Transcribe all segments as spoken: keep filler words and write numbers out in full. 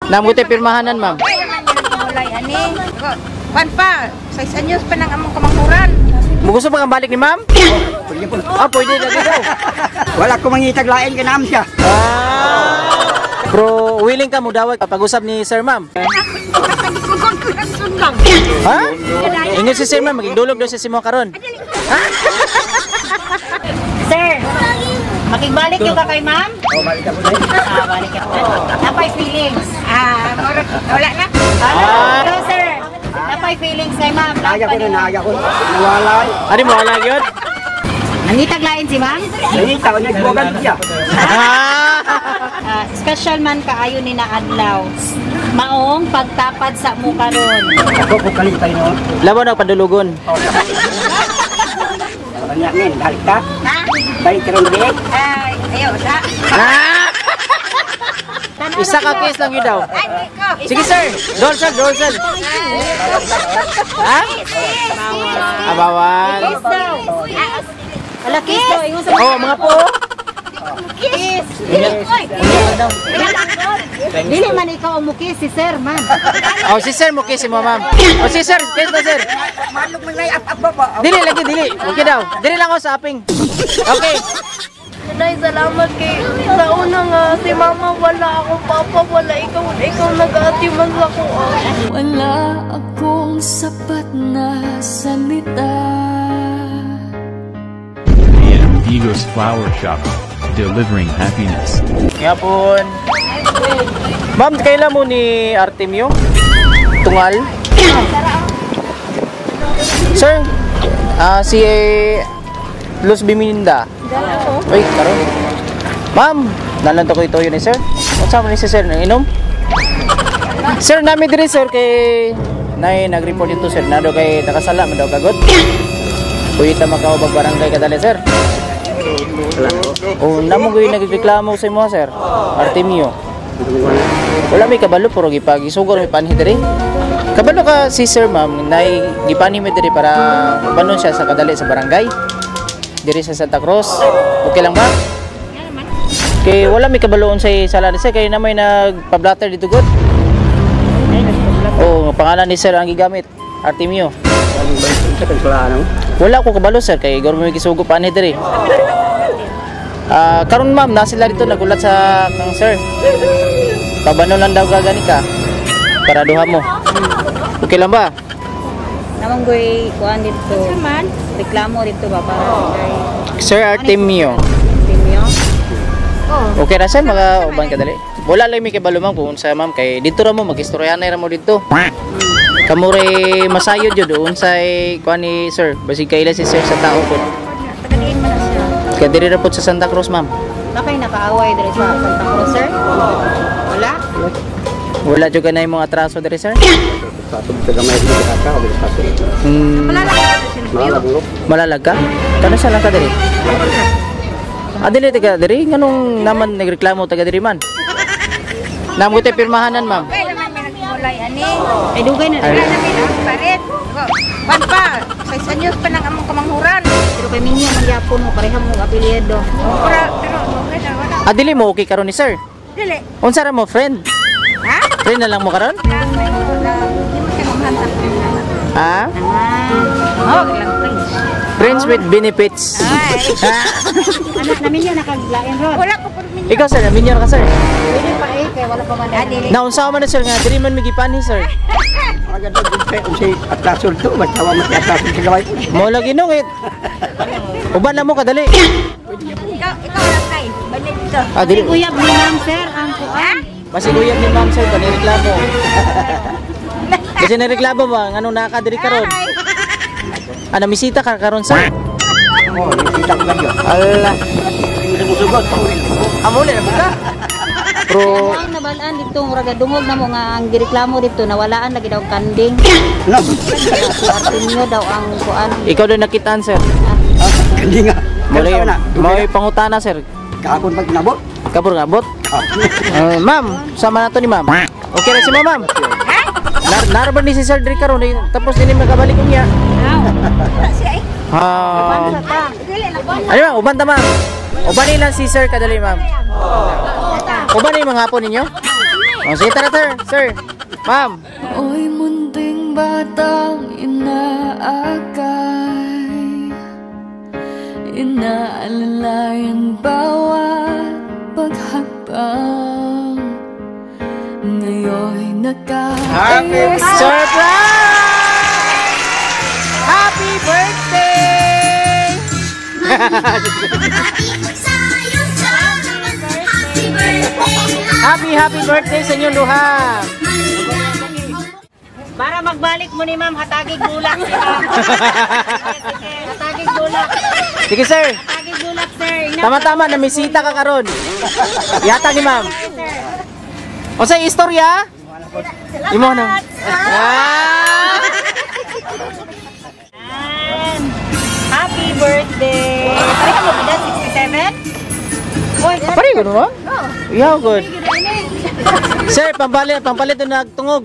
Namuti pirmahanan, ma'am. Ay, naman yung mulay, ani. Kwan pa, sais anyos pa ng among kamanghuran. Gusto pa kang balik ni ma'am? Ah, pwede na dito. Wala ko mangitag lain ka naam siya. Ah. Bro, willing ka mo daw pag-usap ni Sir Ma'am? Ha? Ingon si Sir Ma'am, magigdulog daw siya si mo karon. Sir, makigbalik yung ka kay ma'am? Oh, balik ka po na. Ah, balik ka. Napay feelings. Ah, wala na. Ah. Pero sir, napay feelings kay ma'am. Naaga ko na, naaga ko. Nawala. Ano mo wala yun? Nangitag lain si ma'am? Nangita ko, nagbugan siya. Ah, special man kaayo ni na adlaw. Maong pagtapad sa mo karon. Ako po kalitay no. Laban na padulugon. Kanya ngayon, balik ka. Ha? Balik ka rin din. Ay, ayaw sa. Ah! Isa ka case lang yun daw. Ay, ko. Sige sir, dorsal, dorsal. Ha? Ah, bawal. Kiss daw. Ala, kiss daw. Ingon sa Oh, mga po. kiss. Dili man ikaw ang mukis si sir, man. Oh, si sir mo kiss mo, ma'am. Oh, si sir, kiss na sir. Malog mo na yung up-up ba? Dili lagi, dili. Okay daw. Dili lang ako sa aping. Okay. Nay, salamat kay sa una nga si mama wala ako, papa wala ikaw, ikaw nag-aatiman sa ko. Wala akong sapat na salita. The Amigos Flower Shop, delivering happiness. Yapon. Ma'am, kailan mo ni Artemio? Tungal? Sir, ah si Luz Biminda. Uy, karon. Ma'am, nalanto ko ito yun eh, sir. What's up ni si sir? Nang inom? Sir, namin din sir kay nay nag-report dito sir na daw kay nakasala man daw kagot. Uy, ta makawag barangay kadali sir. Oh, namo gyud nagreklamo sa imo sir. Artemio. Wala may kabalo puro gipagisugor may panhi diri. Kabalo ka si sir ma'am nay gipanhi mi diri para panon siya sa kadali sa barangay. Diri sa Santa Cruz. Okay lang ba? Kay wala may kabaloon sa sala ni sir kay na may nagpa-blatter dito god. Oh, pangalan ni sir ang gigamit. Artemio. Wala ko kabalo sir kay garo may gisugo panhi diri. Ah, uh, karon ma'am na sila dito nagulat sa kang sir. Pabano lang daw gagani ka para duha mo. Okay lang ba? Namang goy kuan dito. Man, reklamo dito ba para kay Sir Artemio. Artemio. Oh. Okay ra sir, mga uban ka dali. Wala lang mi kay balo ma'am kung sa ma'am kay dito ra mo magistoryahan na ra mo dito. Kamure masayod jud unsay kuan ni sir, basig kaila si sir sa tao po. Tagadiin man na siya. Kaya diri ra po sa Santa Cruz ma'am. Nakay nakaaway diri sa Santa Cruz sir? Wala. Wala jud ka na imong atraso diri sir. Satu sa gamay dito ka ka, wala satu. Hmm, Malalag. malalag ka? Kano sa lang ka diri? Ah, dili taga diri nganong naman nagreklamo taga diri man. Namo tay pirmahanan ma'am. Ay, naman may nagmulay, ani. Ay, dugay na. Ay. Wala na may nakaparit. Kwan pa, sais anyos pa ng among kamanghuran. Pero kay Minyo, magyapon mo, parehang mong apelyido. Pero, pero, okay na, wala. Ah, dili mo okay karon ni sir. Dili. Unsa ra mo friend? Ha? Friend na lang mo karon? Hindi mo siya mamhantak. Ha? Ah, oh, lang friends. Friends with benefits. Ay. Ah. Anak namin yan, nakaglain ron. Wala ko po Minyo. Ikaw sir, minyor ka sir. Pwede pa eh, kaya wala pa man. Ah, dili. Naunsa man na sir nga diri man migipanhi sir. Agad daw unsay unsay atlasol to, magtawa mo sa atlasol sa gamay. Mo lagi nungit. Uban na mo kadali. Ikaw, ikaw lang kay. Balik dito. Ah, dili. Uyab ni ma'am sir, ang kuan. Basi uyab ni ma'am sir kani reklamo. Kasi nareklamo ba ngano naka diri karon? Ana misita ka karon sir. Oh, nakita ko lang yun. Allah. Hindi mo sugot. Amuli na ka. Pro ang nabalaan dito, raga dungog na mo nga ang gireklamo dito, nawalaan lagi daw kanding. No. Si Artemio daw ang kuan. ikaw din nakitaan sir. Ah, hindi nga. Muli Kasi na, may pangutana sir. kahapon pag nabot. Kabur ngabot. Ah. Uh, ma'am, sama na to ni ma'am. Okay na si ma'am. ma'am. Nar narban ni si Sir Dri karon eh, tapos din magabalik ko niya. Ah. Ano ba, uban ta ma'am? Uban nila si Sir kadali ma'am. Uban ni mga hapon ninyo? Oh, sige, tara, sir. Sir. Ma'am. Oy munting batang inaakay, inaalalayan bawat paghakbang. Ngayon'y naka Happy Surprise! Happy birthday! Happy, happy birthday sa inyo luha! Para magbalik mo ni ma'am, hatagig bulak si ma'am. Sige, hatagig bulak. Sige, sir. Hatagig bulak, sir. Ina- Tama-tama, namisita ka karon. Yata ni ma'am. O sa istorya? Imo na. Ah! And happy birthday. Pareha mo ba sixty-seven? Oy, Pare, gano'n ba? Yeah, good. Sir, pampalit, pampalit doon nagtungog.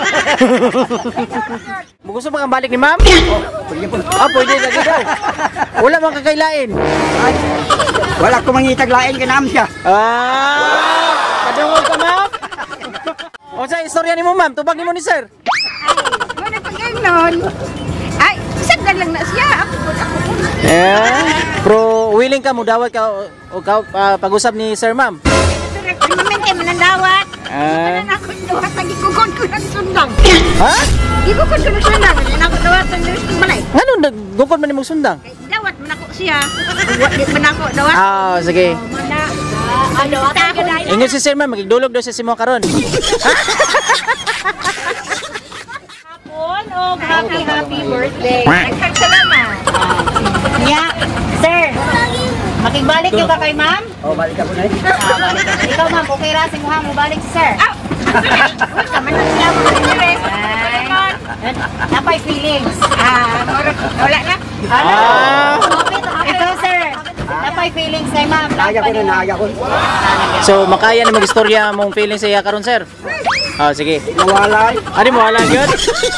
Mo gusto ba kang balik ni ma'am? Ah, pwede lagi daw. Wala mang kakailain. Wala ko mangitag lain ka naman siya. Ah! Kadungog ka, ma'am? O sa istorya ni mo, ma'am, tubag ni mo ni sir. ay, wala pag ganon. Ay, sagdan lang na siya. Ako po, ako po. Eh, pero willing ka mo dawat ka o ka ah, pag-usap ni sir, ma'am. Ito rin, moment kayo manandawat. Ah. Ano ako dawat, nagikukon ko ng sundang. Ha? Gikukon ko ng sundang. Ano ako dawat, ng balay. Ano, nagdukod man ni mong sundang? Kay dawat man ako siya. Dawat di man ako dawat. Ah, sige. Mana, ano ako na. Ingon si sir, ma'am, magigdulog daw siya si mo karon. Hapon o happy happy birthday. Salamat. Yeah, sir. Makigbalik yung ka kay ma'am? O, balik ako na eh. Ah, balik ka. Ikaw ma'am, okay ra si Muha mo balik si sir. Ah! Tama na siya mo interest. Napay feelings. Ah, wala na. Ah. Ikaw sir. Napay feelings kay ma'am. Naya ko na, naya ko. So, makaya na mag-istorya mong feeling sa iya karon, sir? Ah, sige. Nawala eh. Ano mo, wala yun?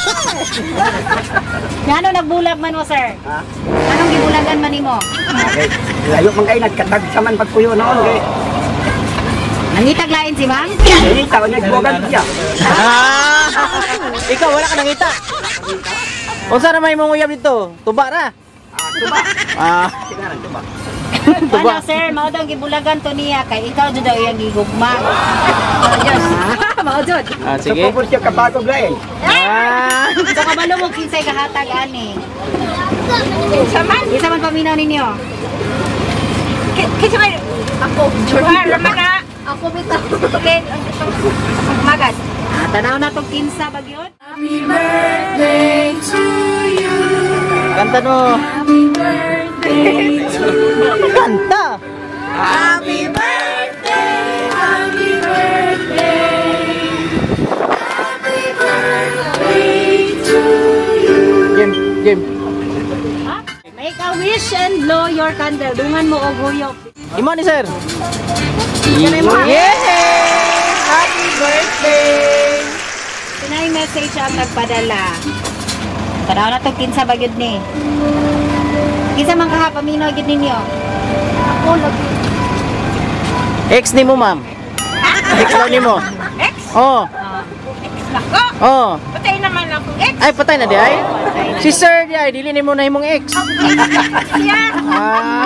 Ano nagbulag man mo sir? Ha? Anong gibulagan man nimo? Okay. Layo man kayo, nagkatag sa man pagpuyo noon. Okay. Nangitag lain si ma'am? Hindi, tao nagbuwagan siya. Ah! Ikaw, wala ka nangita. O saan naman mong uyab dito? Tuba ra? Ah, tuba. Ah, Sinaran, tuba. tuba. Ano sir, mao daw gibulagan to niya kay ikaw jud daw iyang gigugma. Diyos. Mao jud. Ah, So, sige. pupul siya kapagod lain. Ah! So kabalo mo kinsay kahatag ani. Isa man, isa man paminaw ninyo. Kinsa man ako, Jurhar man na. Ako bitaw. Okay, magad. Ah, tanaw na tong kinsa bagyon. Happy birthday to you. Kanta no. Happy birthday to you. Kanta! Happy birthday, happy birthday. Happy birthday to you. Game, game. Make a wish and blow your candle. Dungan mo og huyok. Imo ni sir. Ganun mo. Yes! Happy birthday! Pinay message ang nagpadala. Tanaw na to kinsa bagyod ni. Kinsa man kaha paminaw gyud ninyo. Ako lagi. Ex ni mo, ma'am. Ex daw ni mo. Ex? Oh. Ex nako. Oh. Patay naman akong ex. Ay, patay na di ay? Si sir di ay, dili ni mo na himong ex. Siya. Ah,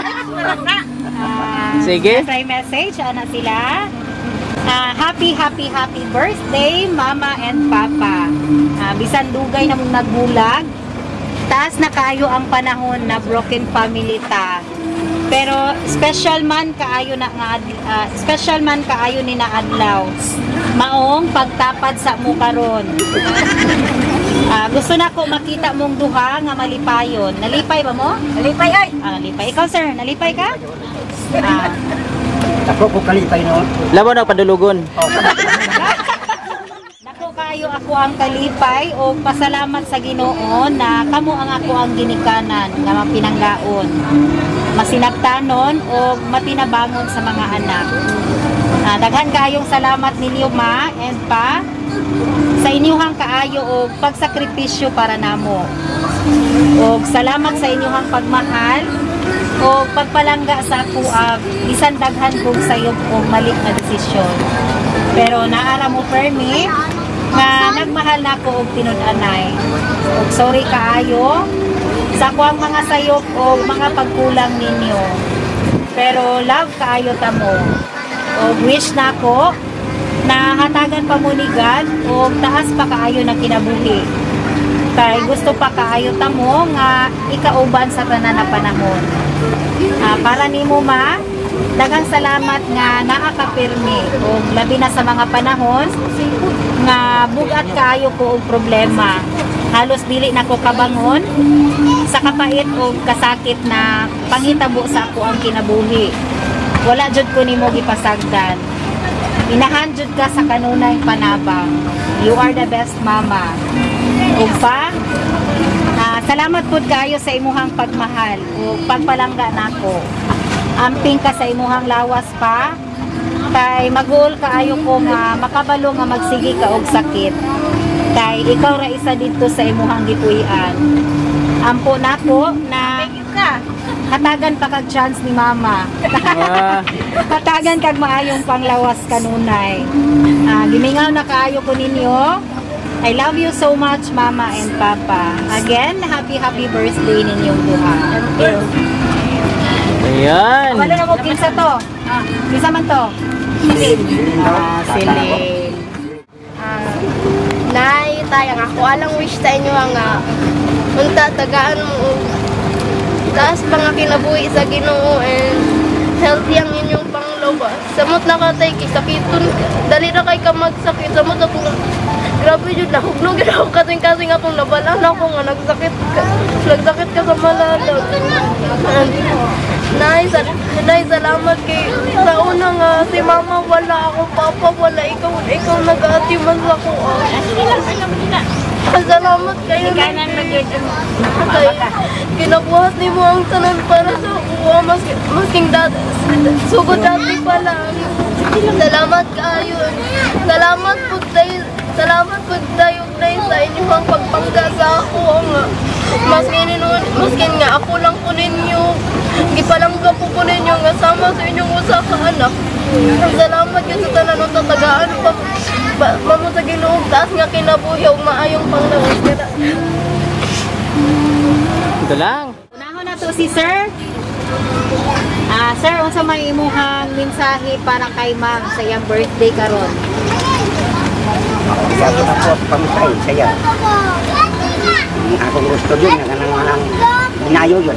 Ah, sige. try message ana sila. Ah, happy happy happy birthday mama and papa. Ah, bisan dugay na mong nagbulag. Taas na kayo ang panahon na broken family ta. Pero special man kaayo na nga ad- ah, special man kaayo ni na adlaw. Maong pagtapad sa mo karon. Ah, gusto na ko makita mong duha nga malipayon. Nalipay ba mo? Nalipay ay. Ah, nalipay. Ikaw sir, nalipay ka? Ah, Ako ko kalipay noon. Laban na padulugon. Nako kayo ako ang kalipay o pasalamat sa Ginoo na kamo ang ako ang ginikanan nga mapinanggaon. Masinagtanon o matinabangon sa mga anak. Ah, daghan kayong salamat ninyo ma and pa sa inyong kaayo o pagsakripisyo para namo. O salamat sa inyong pagmahal o pagpalangga sa ako ang bisan daghan kong sayop o mali nga desisyon. Pero naara mo permi nga nagmahal na ko og tinud-anay. Og sorry kaayo sa kuang mga sayop o mga pagkulang ninyo. Pero love kaayo ta mo. Og wish na ko na hatagan pa mo ni God o taas pa kaayo na kinabuhi. Kay gusto pa kaayo ta mo nga ikauban sa tanan na panahon. Ah, para nimo ma, daghang salamat nga naakapirmi o labi na sa mga panahon nga bugat kaayo ko og problema. Halos dili na ko kabangon sa kapait o kasakit na panghitabo sa ako ang kinabuhi. Wala jud ko nimo gipasagdan. Inahan jud ka sa kanunay panabang. You are the best mama. Ug pa, ah, salamat pud kaayo sa imuhang pagmahal o pagpalangga nako. Amping ka sa imuhang lawas pa. Kay magul kaayo ko nga makabalo nga magsigi ka og sakit. Kay ikaw ra isa dito sa imuhang gipuy-an. Ampo nako na hatagan pa kag chance ni mama. Hatagan kag maayong panglawas kanunay. Ah, gimingaw na kaayo ko ninyo. I love you so much, Mama and Papa. Again, happy happy birthday ninyong duha. Ayan. Wala na mo kinsa to. Ah, kinsa man to? Silin. Ah, Silin. Ah, nay, tayang ako alang wish sa inyo nga unta tagaan mo taas mga kinabuhi sa Ginoo and healthy ang inyong panglabas. Samot na katay kisakiton, dali na kay ka magsakit. Samot ako nga, grabe yun, nahuglog yun ako kasing-kasing akong nabalaan ako nga nagsakit ka, nagsakit ka sa malalag. And, Nay, sal nay, salamat kay sa una nga si mama wala ako, papa wala, ikaw, ikaw nag-aatiman sa ko. Salamat kayo. Ikanan mag-edom. Kay kinabuhat ni mo ang tanan para sa kuha mas masking dati sugod dati pala. Salamat kayo. Salamat po tayo. Salamat po tayo nay sa inyong pagpangga sa ako nga. Maskin maskin nga ako lang po ninyo. Gipalangga po po ninyo nga sama sa inyong usa ka anak. Salamat yun sa tanan ng tatagaan pa. Mamo sa Ginoo taas nga kinabuhi ug maayong panglawas kada. Ito lang. Unahon na to si Sir. Ah, Sir, unsa may imuhang mensahe para kay Ma'am sa iyang birthday karon? Isa ko na po pamitay saya. Ako gusto yun, nga nang binayo yun.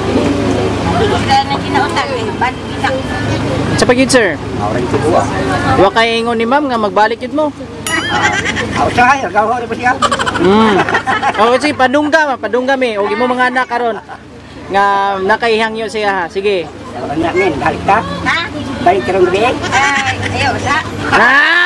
Sa pagid, sir. Maurang tibuwa. Wa kay ingon ni ma'am nga magbalik yun mo. Ako siya, gawin pa siya. Mm. O sige, padungga, padungga mi. Og imo mga anak karon nga nakaihangyo siya ha. Sige. Orang nak nin, balik ka? Ha? Balik ka rin gabi? Ay, ayaw sa. Ah!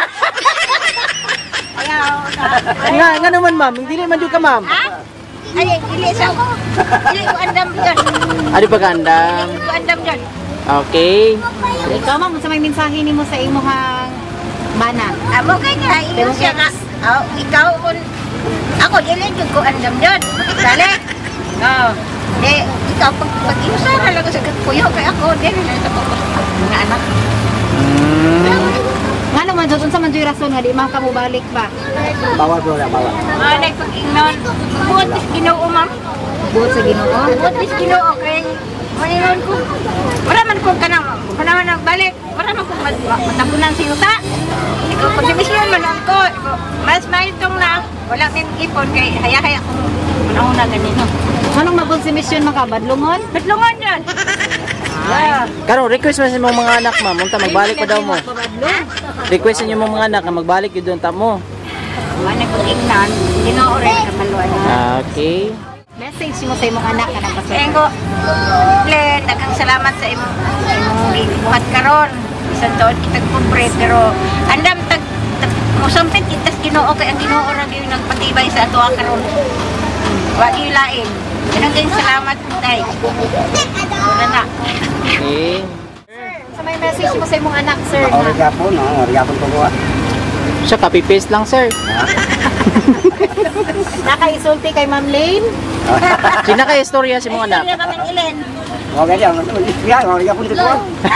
Ayaw sa. Nga, nga naman ma'am, hindi man jud ka ma'am. Ha? Ay, dili sa ko. Dili ko andam diyan. Adi pa ganda. Dili ko andam diyan. Okay. Ikaw ma'am, unsa may mensahe nimo sa imuhang mana? Amo kay nga imo siya nga. Oh, ikaw kun ako dili jud ko andam diyan. Dali. Oh. Di ikaw pag pag-iusa lang sa kuyo kay ako dili na sa mga anak. Mm. Nga naman jud unsa man jud rason nga di man ka mobalik ba? Bawal bro na bawal. Ah, nay pag-ingnon. Buot is Ginoo ma'am. Buot sa Ginoo. Buot is Ginoo kay maningon ko. Wala man ko kanang kanang nagbalik. Wala man ko matapunan si uta. Ikaw pag dimisyon man ako. Mas maitong lang. Wala min ipon kay haya-haya ko. Manahon na ganito. Anong mabulsimisyon maka badlungon? Badlungon yan. Yeah. Karon request mo sa imong mga anak ma'am, unta magbalik pa daw mo. Request sa imong mga anak nga magbalik yun doon ta mo. Wala ko ingnan. Ginoo rin kapaluan. Okay. Message mo sa imong anak kanang pasok. Engo, ple, daghang salamat sa imong imong buhat karon. Isang taon kitag pobre pero andam tag, tag musampit kitas Ginoo kay ang Ginoo ra gyud nagpatibay sa ato karon. Wa gyud lain. Daghang salamat tay. Wala na. Okay. Sa may message mo sa imong anak, sir. Maurang yapon, no? Maurang yapon ko buwa. Siya copy paste lang sir. Nakaisulti kay Ma'am Lane. Sinaka-istorya si mong anak. Kaya kami ilen. Mga ganyan, yan, mga ganyan po dito.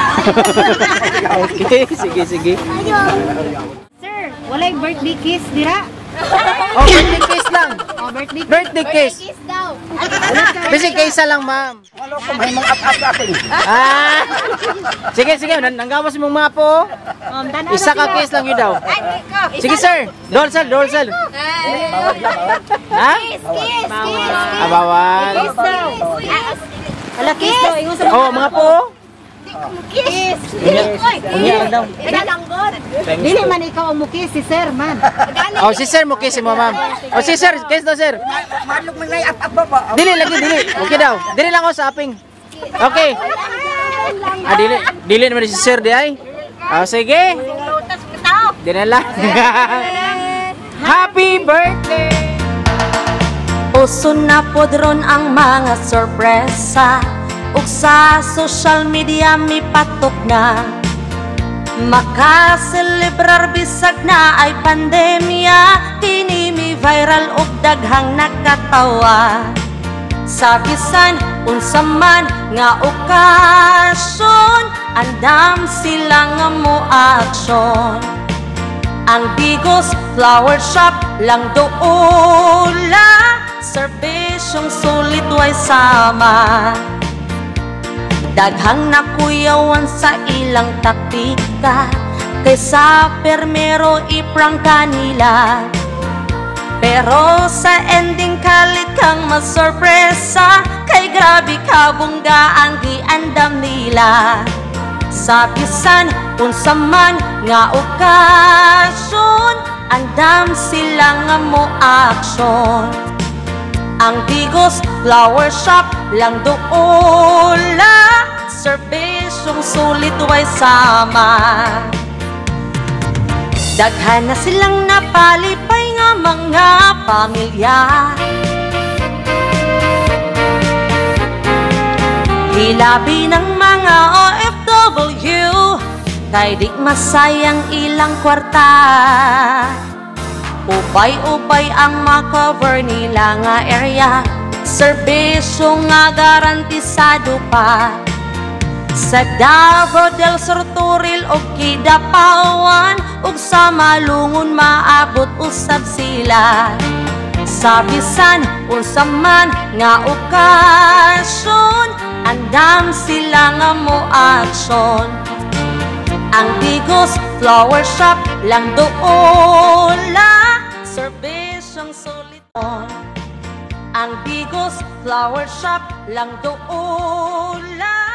Okay, sige, sige. Sir, walay birthday kiss dira. Oh, birthday kiss lang. Oh, birthday kiss. Birthday kiss. Kiss daw. Bisi kaysa lang, ma'am. Ano kung may mga at-at atin? Ah. Sige, sige, nan- nanggawas mong mga po. Um, tanaw na Isa ka sila. kiss lang yun daw. Ay, ikaw. Sige, sir. Dorsal, dorsal. Ha? Kiss, kiss, kiss. Ah, bawal. Kiss daw. Ala, kiss daw. Ingon sa Oh, mga po. Kiss. Unya daw. Ilalanggot. Dili man ikaw ang mukis si Sir man. Oh, si sir mo kiss mo, ma'am. Oh, si sir, kiss daw, sir. Malok may ngay at-at ba ba? Dili lagi, dili. Okay daw. Dili lang ako sa aping. Okay. Ah, dili. Dili naman si sir di ay. Ah, sige. Lutas ka tao. Dili lang. Happy birthday. Uso na podron ang mga sorpresa, ug sa social media mi patok na makaselebrar bisag na ay pandemya, kini mi viral ug daghang nakatawa. Sa bisan unsa man nga okasyon, andam sila nga mo aksyon. Ang Bigos Flower Shop lang doola, serbisyong sulit way sama. Daghang nakuyawan sa ilang taktika, kaysa permero iprang kanila. Pero sa ending kalit kang masorpresa, kay grabe ka bungga ang giandam nila. Sa bisan unsa man nga okasyon, andam sila nga mo aksyon. Ang Bigos Flower Shop lang doola, serbisyong sulit way sama. Daghan na silang napalipay nga mga pamilya, hilabi ng mga O F W, kay di masayang ilang kwarta. Upay-upay ang makover nila nga area, serbisyo nga garantisado pa. Sa Davao del Sur, Turil o Kidapawan, ug sa Malungon maabot usab sila. Sa bisan unsa man nga okasyon, andam sila nga mo aksyon. Ang Bigos Flower Shop lang doola, serbisyong sulit. Ang Bigos Flower Shop lang doola.